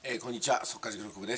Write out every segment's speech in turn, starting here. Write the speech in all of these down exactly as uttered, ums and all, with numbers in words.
えー、こんにちは、速稼塾の久保です。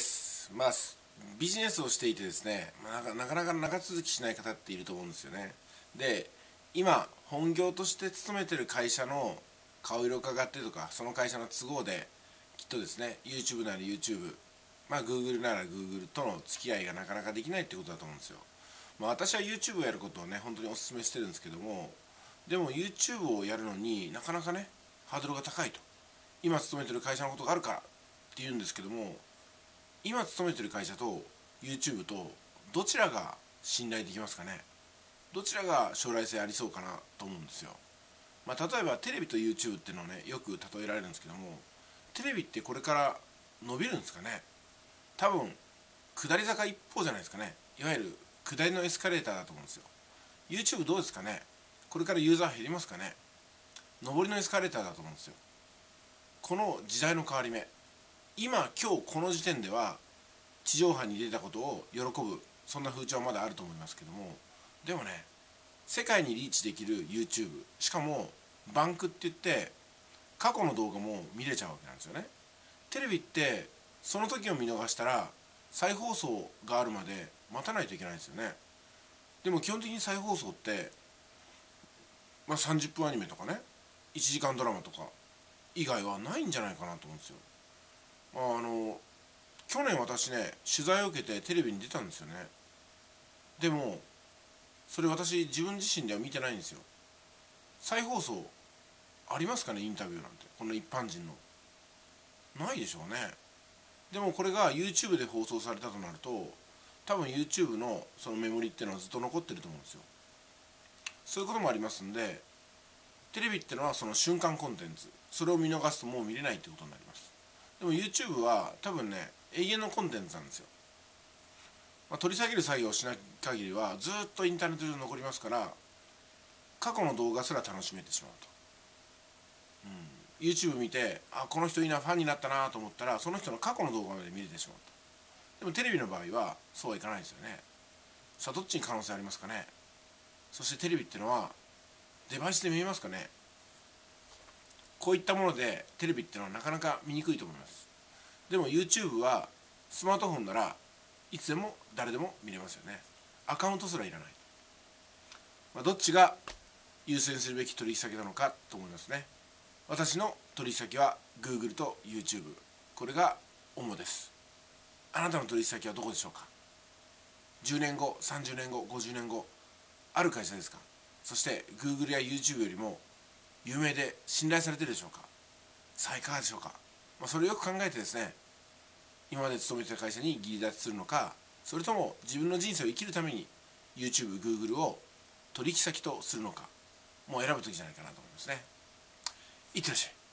まあ、ビジネスをしていてですね、まあ、なかなか長続きしない方っていると思うんですよね。で、今、本業として勤めてる会社の顔色を伺ってとか、その会社の都合で、きっとですね、YouTube なら YouTube、まあ、Google なら Google との付き合いがなかなかできないってことだと思うんですよ。まあ、私は YouTube をやることをね、本当にお勧めしてるんですけども、でも YouTube をやるのになかなかね、ハードルが高いと。今勤めてる会社のことがあるからって言うんですけども、今勤めてる会社と YouTube とどちらが信頼できますかね。どちらが将来性ありそうかなと思うんですよ。まあ、例えばテレビと YouTube っていうのをねよく例えられるんですけども、テレビってこれから伸びるんですかね。多分下り坂一方じゃないですかね。いわゆる下りのエスカレーターだと思うんですよ。 YouTube どうですかね。これからユーザー減りますかね。上りのエスカレーターだと思うんですよ。この時代の変わり目、今今日この時点では地上波に出たことを喜ぶ、そんな風潮はまだあると思いますけども、でもね、世界にリーチできる YouTube、 しかもバンクって言って過去の動画も見れちゃうわけなんですよね。テレビってその時を見逃したら再放送があるまで待たないといけないんですよね。でも基本的に再放送って、まあ、さんじゅっぷんアニメとかね、いちじかんドラマとか以外はないんじゃないかなと思うんですよ。あの去年私ね、取材を受けてテレビに出たんですよね。でもそれ私自分自身では見てないんですよ。再放送ありますかね。インタビューなんてこの一般人のないでしょうね。でもこれが YouTube で放送されたとなると、多分 YouTube のそのメモリっていうのはずっと残ってると思うんですよ。そういうこともありますんで、テレビってのはその瞬間コンテンツ、それを見逃すともう見れないってことになります。でも YouTube は多分ね、永遠のコンテンツなんですよ。まあ、取り下げる作業をしない限りはずっとインターネット上に残りますから、過去の動画すら楽しめてしまうと、うん、YouTube 見て、あ、この人いいな、ファンになったなと思ったらその人の過去の動画まで見れてしまうと。でもテレビの場合はそうはいかないですよね。さあどっちに可能性ありますかね。そしてテレビっていうのはデバイスで見えますかね。こういったものでテレビっていうのはなかなか見にくいと思います。でも YouTube はスマートフォンならいつでも誰でも見れますよね。アカウントすらいらない。まあ、どっちが優先するべき取引先なのかと思いますね。私の取引先は Google と YouTube、 これが主です。あなたの取引先はどこでしょうか。じゅうねんご、さんじゅうねんご、ごじゅうねんご、ある会社ですか。そして Google や YouTube よりも有名で信頼されているでしょうか。さあいかがでしょうか。まあ、それをよく考えてですね、今まで勤めていた会社に切り立ちするのか、それとも自分の人生を生きるために YouTube、Google を取引先とするのか、もう選ぶ時じゃないかなと思いますね。いってらっしゃい。